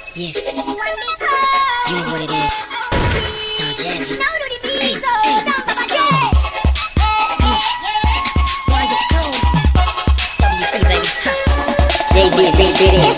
Yeah, you know what it is. Don Jazzy. Hey, let's go. Wande, go. WC, baby. JB, big bitty.